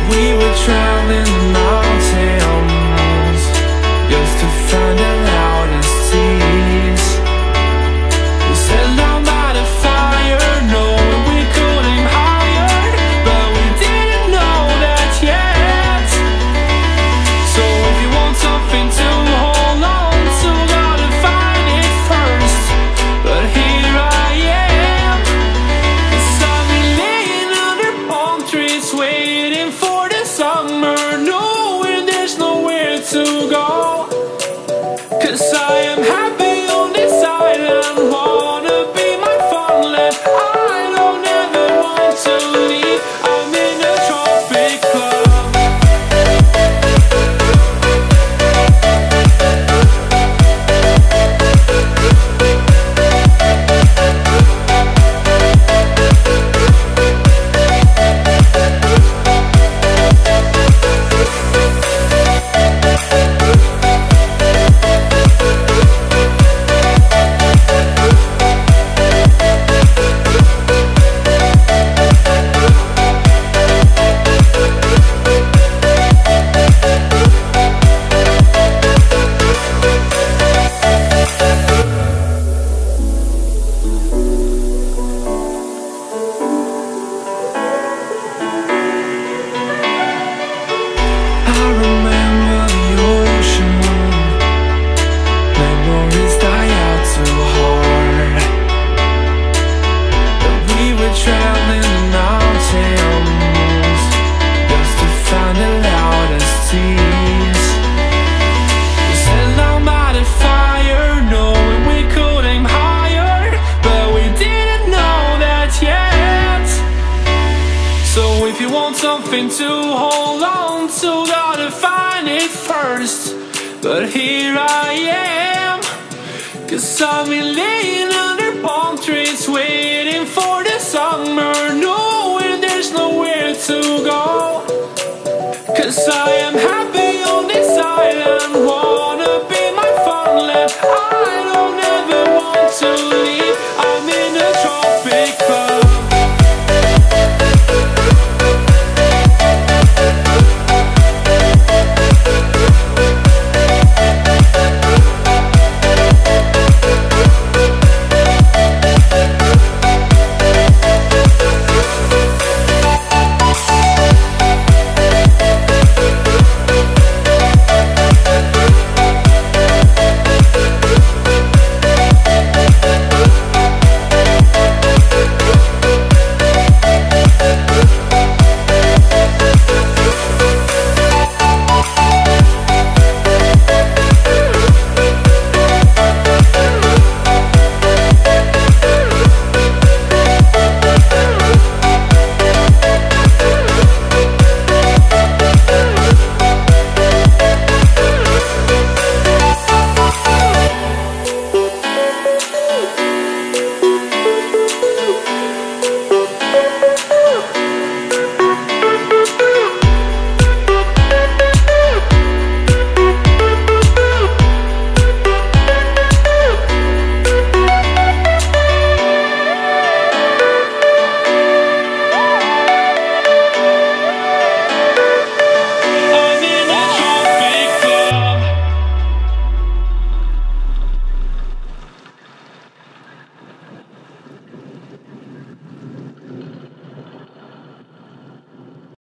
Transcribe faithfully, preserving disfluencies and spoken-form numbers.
We were traveling the mountains just to find the loudest tears. We sat down by the fire, knowing we could aim higher, but we didn't know that yet. So if you want something to hold on to, gotta find it first. But here I am, 'cause I've been laying under palm trees, waiting for the summer, knowing there's nowhere to go. 'Cause I am happy on this island, wanna be my farmland. I don't ever want to leave, I'm in a tropic club. I remember the ocean, memories die out too hard. But we were traveling the mountains just to find the loudest tears. We sat down by the fire, knowing we could aim higher, but we didn't know that yet. So if you want something to hold on to, gotta find it first. But here I am, 'cause I've been laying under palm trees, waiting for the summer, knowing there's nowhere to go. 'Cause I